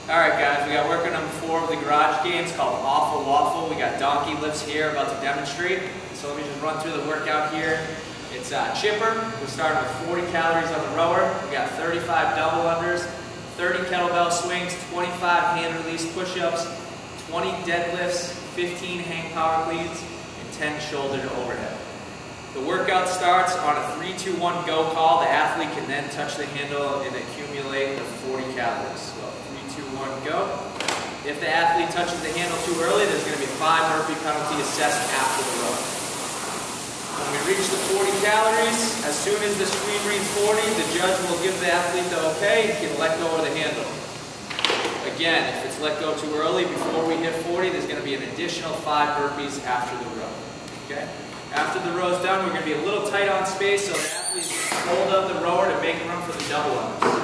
Alright guys, we got work on number 4 of the garage games called Awful Waffle. We got donkey lifts here about to demonstrate. So let me just run through the workout here. It's chipper. We're starting with 40 calories on the rower. We got 35 double unders, 30 kettlebell swings, 25 hand release push-ups, 20 deadlifts, 15 hang power cleans, and 10 shoulder to overhead. The workout starts on a 3-2-1 go call. The athlete can then touch the handle and accumulate the 40 calories. So 3-2-1 go. If the athlete touches the handle too early, there's going to be a 5 burpee penalty assessed after the row. When we reach the 40 calories, as soon as the screen reads 40, the judge will give the athlete the okay. He can let go of the handle. Again, if it's let go too early, before we hit 40, there's going to be an additional 5 burpees after the row. Okay? After the row's done, we're going to be a little tight on space, so the athlete hold up the rower to make room for the double unders.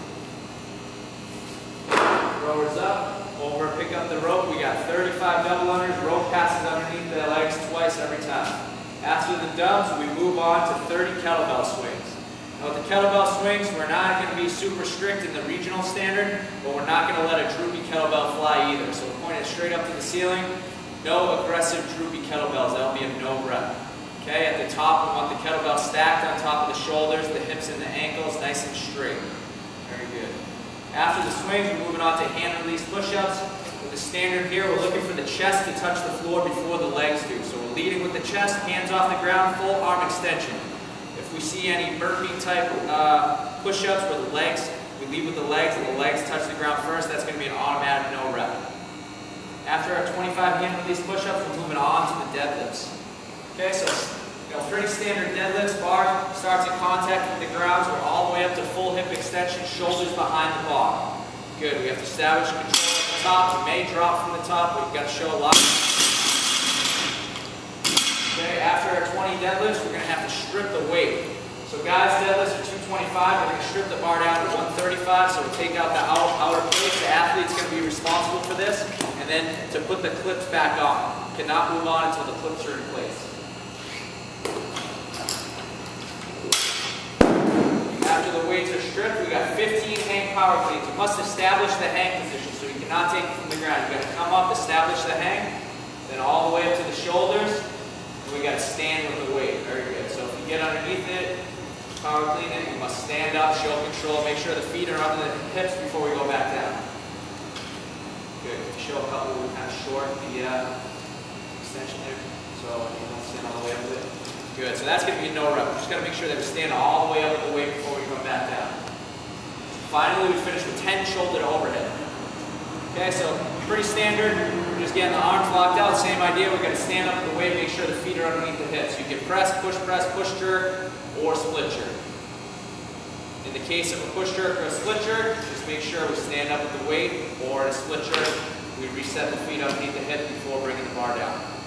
Rower's up, over, pick up the rope. We got 35 double unders. Rope passes underneath the legs twice every time. After the dubs, we move on to 30 kettlebell swings. Now with the kettlebell swings, we're not going to be super strict in the regional standard, but we're not going to let a droopy kettlebell fly either. So we're pointing straight up to the ceiling. No aggressive droopy kettlebells. That'll be a no rep. Okay, at the top, we want the kettlebell stacked on top of the shoulders, the hips and the ankles, nice and straight. Very good. After the swings, we're moving on to hand release push-ups. With the standard here, we're looking for the chest to touch the floor before the legs do. So we're leading with the chest, hands off the ground, full arm extension. If we see any burpee type push-ups where the legs, we lead with the legs and the legs touch the ground first, that's going to be an automatic no rep. After our 25 hand release push-ups, we're moving on to the deadlifts. Okay, so pretty standard deadlifts. Bar starts in contact with the ground, so we're all the way up to full hip extension, shoulders behind the bar. Good, we have to establish control at the top. You may drop from the top, but you've got to show a lot. Okay, after our 20 deadlifts, we're going to have to strip the weight. So guys, deadlifts are 225. We're going to strip the bar down to 135, so we'll take out the outer plates. The athlete's going to be responsible for this, and then to put the clips back on. You cannot move on until the clips are in place. After the weights are stripped, we got 15 hang power cleans. You must establish the hang position, so you cannot take it from the ground. You got to come up, establish the hang, then all the way up to the shoulders, and we got to stand with the weight. Very good. So if you get underneath it, power clean it, you must stand up, show control, make sure the feet are under the hips before we go back down. Good. Show a couple, we kind of short the extension there, so you don't stand all the way up with it. Good, so that's going to be a no rep. We're just got to make sure that we stand all the way up with the weight before we come back down. Finally, we finish with 10 shoulder to overhead. Okay, so pretty standard. We're just getting the arms locked out. Same idea. We're going to stand up with the weight, make sure the feet are underneath the hips. You can press, push, jerk, or split jerk. In the case of a push jerk or a split jerk, just make sure we stand up with the weight, or in a split jerk, we reset the feet underneath the hip before bringing the bar down.